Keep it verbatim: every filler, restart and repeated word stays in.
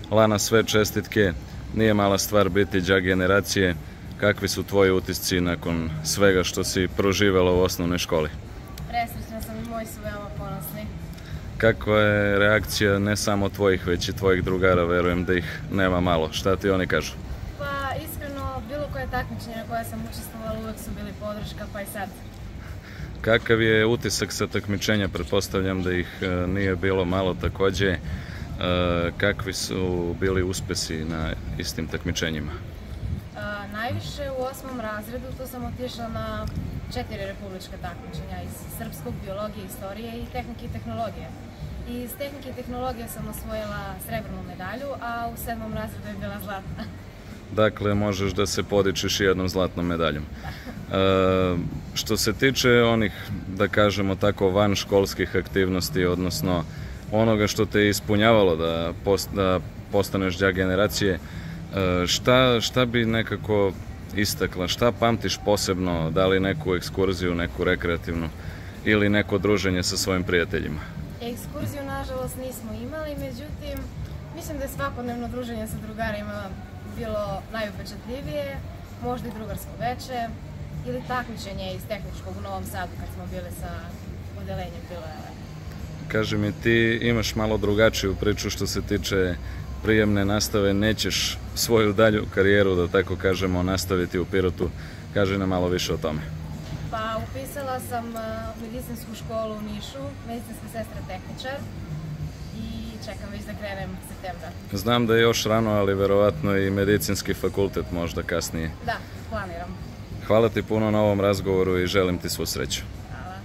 Lana, sve čestitke, nije mala stvar biti đak generacije. Kakvi su tvoji utisci nakon svega što si proživela u osnovnoj školi? Presrećna sam i moji su veoma ponosni. Kakva je reakcija ne samo tvojih, već i tvojih drugara, verujem da ih nema malo. Šta ti oni kažu? Pa iskreno, bilo koje takmičenje na koje sam učestvovala uvek su bili podrška, pa i sad. Kakav je utisak sa takmičenja? Pretpostavljam da ih nije bilo malo takođe. Kakvi su bili uspesi na istim takmičenjima? Najviše u osmom razredu, tu sam otišla na četiri republička takmičenja iz srpskog, biologije, istorije i tehnike i tehnologije. Iz tehnike i tehnologije sam osvojila srebrnu medalju, a u sedmom razredu je bila zlatna. Dakle, možeš da se podičiš jednom zlatnom medaljom. E, što se tiče onih, da kažemo tako, van školskih aktivnosti, odnosno onoga što te je ispunjavalo da, post, da postaneš đak generacije, Šta, šta bi nekako istakla, šta pamtiš posebno, da li neku ekskurziju, neku rekreativnu ili neko druženje sa svojim prijateljima? Ekskurziju nažalost nismo imali, međutim mislim da je svakodnevno druženje sa drugarima bilo najupečatljivije, možda i drugarsko veče ili takmičenje iz tehničkog u Novom Sadu kad smo bili sa odelenjem pilojeva. Kaži mi, ti imaš malo drugačiju priču što se tiče prijemne nastave, nećeš svoju dalju karijeru, da tako kažemo, nastaviti u Pirotu. Kaži nam malo više o tome. Pa upisala sam medicinsku školu u Nišu, medicinska sestra tehničar i čekam već da krenem septembra. Znam da je još rano, ali verovatno i medicinski fakultet možda kasnije. Da, planiram. Hvala ti puno na ovom razgovoru i želim ti svu sreću.